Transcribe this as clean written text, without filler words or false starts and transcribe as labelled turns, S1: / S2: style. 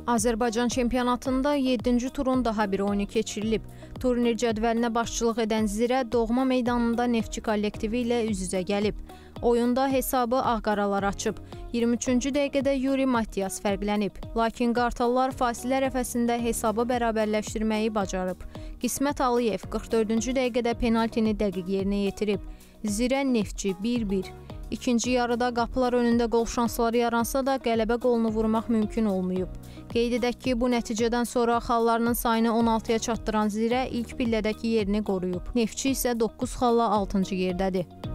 S1: Azərbaycan çempionatında 7-ci turun daha bir oyunu keçirilib. Turnir cədvəlinə başçılıq edən Zirə doğma meydanında Neftçi kollektivi ilə üz-üzə gəlib. Oyunda hesabı ağqaralar açıb. 23-cü dəqiqədə Yuri Matyas fərqlənib. Lakin Qartallar fasilə ərəfəsində hesabı bərabərləşdirməyi bacarıb. Qismət Aliyev 44-cü dəqiqədə penaltini dəqiq yerinə yetirib. Zirə Neftçi 1-1. İkinci yarıda qapılar önündə qol şansları yaransa da qələbə qolunu vurmaq mümkün olmayıb. Qeyd edək ki, bu nəticədən sonra xallarının sayını 16-ya çatdıran Zirə ilk pillədəki yerini qoruyub. Neftçi isə 9 xalla 6-cı yerdədir.